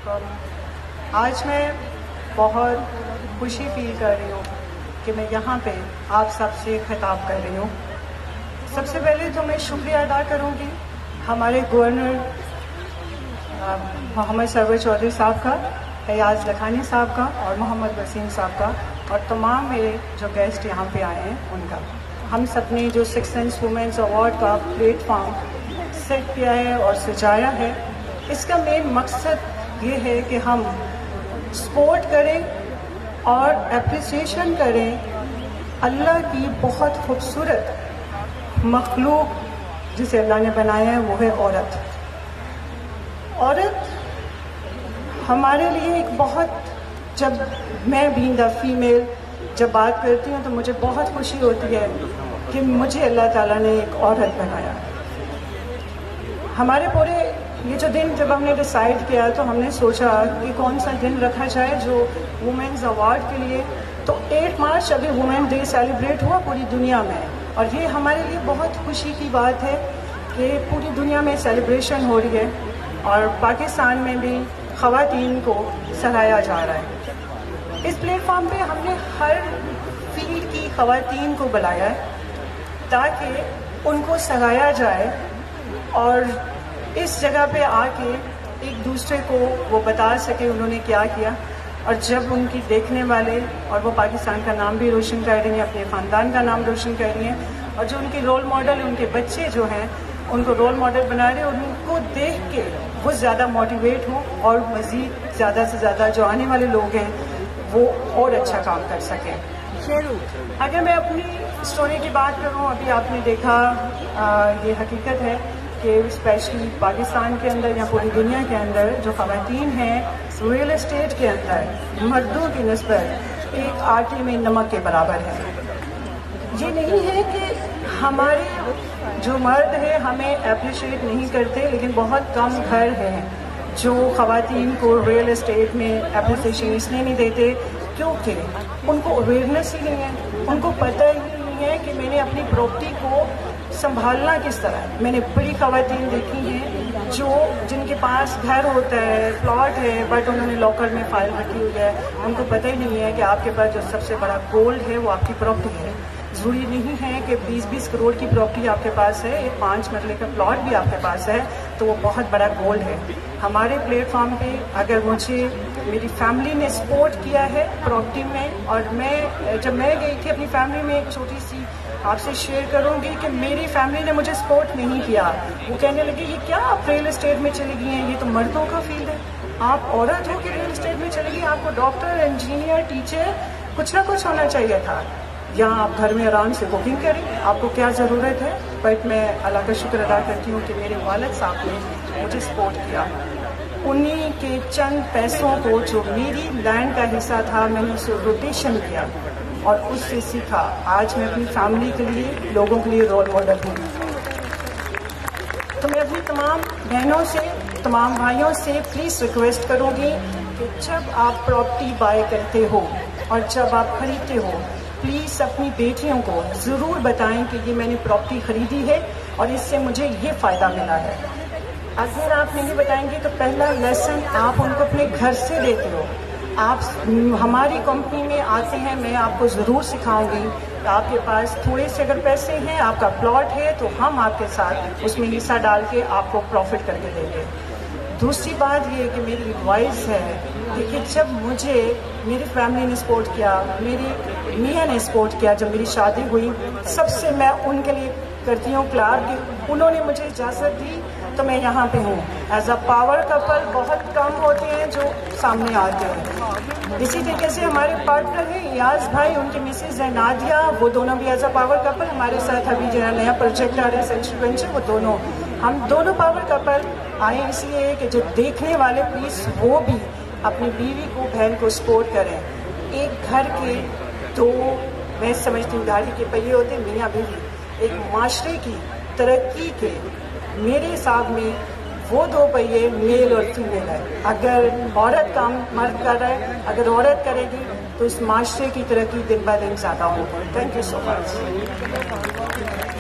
علیکم۔ آج میں بہت خوشی فیل کر رہی ہوں کہ میں یہاں پہ آپ سب سے خطاب کر رہی ہوں۔ سب سے پہلے تو میں شکریہ ادا کروں گی ہمارے گورنر محمد سرور چودھری صاحب کا، ایاز لکھانی صاحب کا اور محمد وسیم صاحب کا، اور تمام میرے جو گیسٹ یہاں پہ آئے ہیں ان کا۔ ہم سب نے جو 6 سینس وومنس ایوارڈ کا پلیٹ فارم سیٹ کیا ہے اور سجایا ہے، اس کا مین مقصد یہ ہے کہ ہم سپورٹ کریں اور اپریسیشن کریں اللہ کی بہت خوبصورت مخلوق جسے اللہ نے بنایا ہے، وہ ہے عورت۔ عورت ہمارے لیے ایک بہت، جب میں بینگ اے فیمیل جب بات کرتی ہوں تو مجھے بہت خوشی ہوتی ہے کہ مجھے اللہ تعالیٰ نے ایک عورت بنایا۔ ہمارے پورے یہ جو دن جب ہم نے ڈیسائیڈ کیا تو ہم نے سوچا کہ کون سا دن رکھا جائے جو وومنز ایوارڈ کے لیے، تو 8 مارچ ابھی وومن ڈے سیلیبریٹ ہوا پوری دنیا میں، اور یہ ہمارے لیے بہت خوشی کی بات ہے کہ پوری دنیا میں سیلیبریشن ہو رہی ہے اور پاکستان میں بھی خواتین کو سراہا جا رہا ہے۔ اس پلیٹ فارم پہ ہم نے ہر فیلڈ کی خواتین کو بلایا ہے تاکہ ان کو سراہا جائے اور اس جگہ پہ آ کے ایک دوسرے کو وہ بتا سکے انہوں نے کیا کیا، اور جب ان کی دیکھنے والے، اور وہ پاکستان کا نام بھی روشن کر رہی ہیں، اپنے خاندان کا نام روشن کر رہی ہیں، اور جو ان کے رول ماڈل، ان کے بچے جو ہیں ان کو رول ماڈل بنا رہے ہیں، اور ان کو دیکھ کے وہ زیادہ موٹیویٹ ہوں اور مزید زیادہ سے زیادہ جو آنے والے لوگ ہیں وہ اور اچھا کام کر سکیں۔ اگر میں اپنی اسٹوری کی بات کروں، ابھی آپ نے دیکھا یہ حقیقت ہے کہ اسپیشلی پاکستان کے اندر یا پوری دنیا کے اندر جو خواتین ہیں ریئل اسٹیٹ کے اندر مردوں کی نسبت ایک آٹے میں نمک کے برابر ہے۔ یہ نہیں ہے کہ ہمارے جو مرد ہیں ہمیں اپریشیٹ نہیں کرتے، لیکن بہت کم گھر ہیں جو خواتین کو ریئل اسٹیٹ میں اپریسیشن اس لیے نہیں دیتے کیونکہ ان کو اویئرنیس ہی نہیں ہے، ان کو پتہ ہی نہیں ہے کہ میں نے اپنی پراپرٹی کو سنبھالنا کس طرح۔ میں نے بڑی خواتین دیکھی ہیں جن کے پاس گھر ہوتا ہے، پلاٹ ہے، بٹ انہوں نے لاکر میں فائل رکھی ہوئی ہے، ان کو پتہ ہی نہیں ہے کہ آپ کے پاس جو سب سے بڑا گولڈ ہے وہ آپ کی پراپرٹی ہے۔ ضروری نہیں ہے کہ 20 کروڑ کی پراپرٹی آپ کے پاس ہے، ایک 5 مرلے کا پلاٹ بھی آپ کے پاس ہے تو وہ بہت بڑا گولڈ ہے۔ ہمارے پلیٹ فارم پہ اگر مجھے میری فیملی نے سپورٹ کیا ہے پراپرٹی میں، اور جب میں گئی تھی اپنی فیملی میں، ایک چھوٹی سی آپ سے شیئر کروں گی کہ میری فیملی نے مجھے سپورٹ نہیں کیا۔ وہ کہنے لگے یہ کیا آپ ریئل اسٹیٹ میں چلی گئی ہیں، یہ تو مردوں کا فیلڈ ہے، آپ عورت ہو کہ ریئل اسٹیٹ میں چلی گئی، آپ کو ڈاکٹر، انجینئر، ٹیچر کچھ نہ کچھ ہونا چاہیے تھا، یا آپ گھر میں آرام سے کوکنگ کریں، آپ کو کیا ضرورت ہے۔ بٹ میں اللہ کا شکر ادا کرتی ہوں کہ میرے والد صاحب نے مجھے سپورٹ کیا، انہی کے چند پیسوں کو جو میری لینڈ کا حصہ تھا میں نے اسے روٹیشن کیا اور اس سے سیکھا۔ آج میں اپنی فیملی کے لیے، لوگوں کے لیے رول ماڈل ہوں۔ تو میں اپنی تمام بہنوں سے، تمام بھائیوں سے پلیز ریکویسٹ کروں گی کہ جب آپ پراپرٹی بائی کرتے ہو اور جب آپ خریدتے ہو، پلیز اپنی بیٹیوں کو ضرور بتائیں کہ یہ میں نے پراپرٹی خریدی ہے اور اس سے مجھے یہ فائدہ ملا ہے۔ اگر آپ نہیں بتائیں گے تو پہلا لیسن آپ ان کو اپنے گھر سے دیتے ہو۔ آپ ہماری کمپنی میں آتے ہیں، میں آپ کو ضرور سکھاؤں گی کہ آپ کے پاس تھوڑے سے اگر پیسے ہیں، آپ کا پلاٹ ہے تو ہم آپ کے ساتھ اس میں حصہ ڈال کے آپ کو پروفٹ کر کے دیں گے۔ دوسری بات یہ کہ میری ایڈوائس ہے کہ جب مجھے میری فیملی نے سپورٹ کیا، میری میاں نے سپورٹ کیا، جب میری شادی ہوئی، سب سے میں ان کے لیے کرتی ہوں کلاپ کہ انہوں نے مجھے اجازت دی تو میں یہاں پہ ہوں۔ ایز اے پاور کپل بہت کم ہوتے ہیں جو سامنے آتے ہیں۔ اسی طریقے سے ہمارے پارٹنر ہیں ایاز بھائی، ان کی مسز ہے نادیہ، وہ دونوں بھی ایز اے پاور کپل ہمارے ساتھ ابھی جو ہے نیا پروجیکٹ آ رہا ہے سینچری وینچر، وہ دونوں ہم دونوں پاور کپل آئے اس لیے کہ جو دیکھنے والے پلیز وہ بھی اپنی بیوی کو، بہن کو سپورٹ کریں۔ ایک گھر کے دو، میں سمجھتی ہوں گاڑی کے پہیے ہوتے ہیں، میاں بیوی۔ ایک معاشرے کی ترقی کے میرے حساب میں وہ 2 پہیے میل اور فیمیل ہے۔ اگر عورت کام مرد کر رہا ہے، اگر عورت کرے گی تو اس معاشرے کی ترقی دن بہ دن زیادہ ہوگی۔ Thank you so much.